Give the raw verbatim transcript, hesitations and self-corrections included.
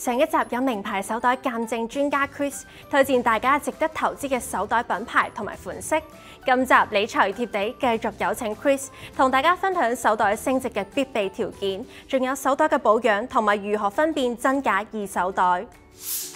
上一集有名牌手袋鑑證專家 Chris 推薦大家值得投資嘅手袋品牌同埋款式。今集理財貼地繼續有請 Chris 同大家分享手袋升值嘅必備條件，仲有手袋嘅保養同埋如何分辨真假二手袋。